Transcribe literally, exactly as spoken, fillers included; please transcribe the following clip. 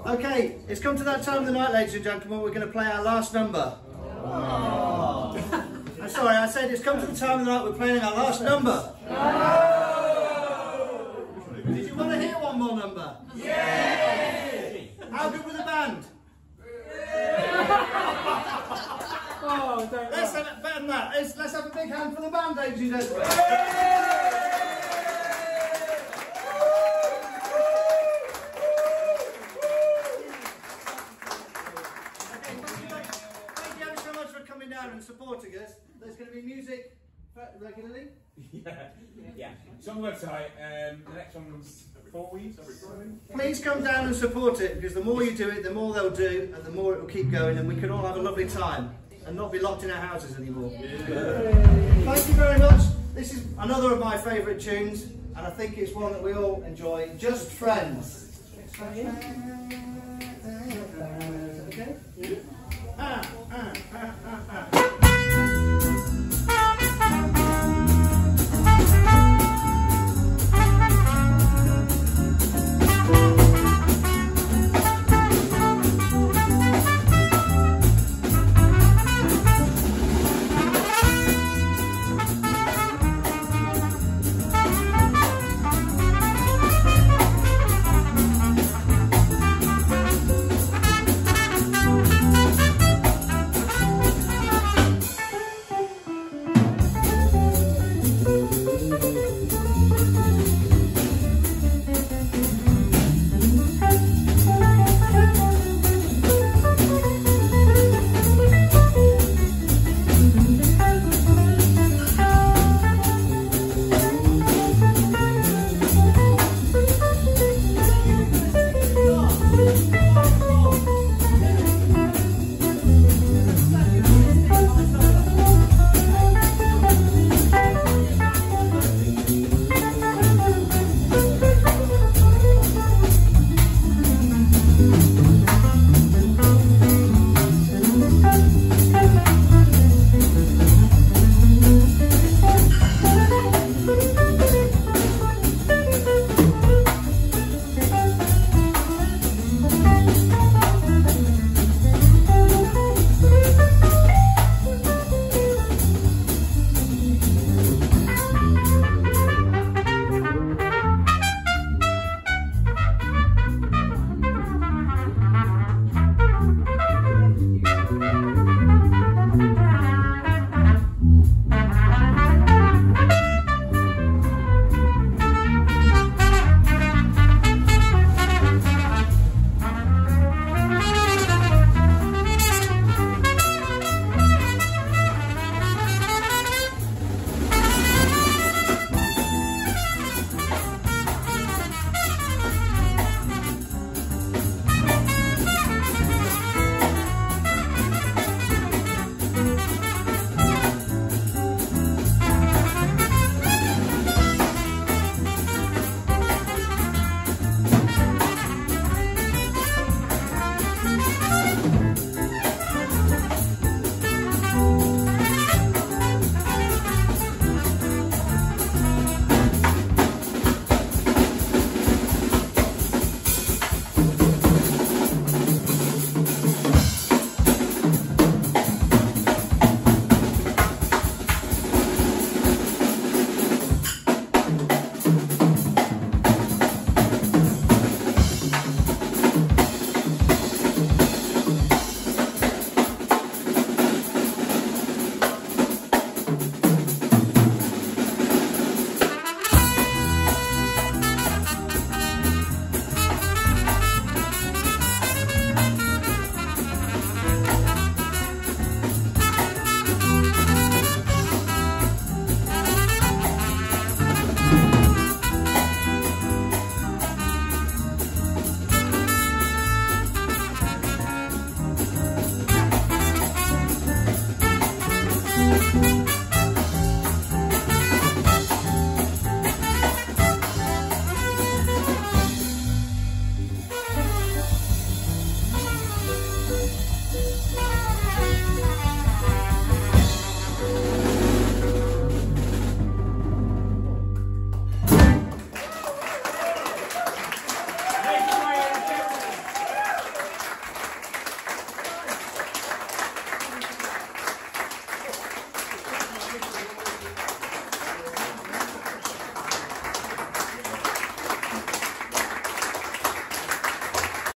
Okay, it's come to that time of the night, ladies and gentlemen, we're going to play our last number. Oh. I'm sorry, I said it's come to the time of the night we're playing our last number. Oh. Did you want to hear one more number? Yeah! How good was the band? Oh, don't let's have it better than that. Let's, let's have a big hand for the band, ladies and gentlemen. And supporting us. There's going to be music regularly. Yeah, yeah. It's on the website. Um, the next one's four weeks. Please come down and support it, because the more you do it, the more they'll do, and the more it will keep going, and we can all have a lovely time and not be locked in our houses anymore. Yeah. Thank you very much. This is another of my favourite tunes, and I think it's one that we all enjoy. Just Friends.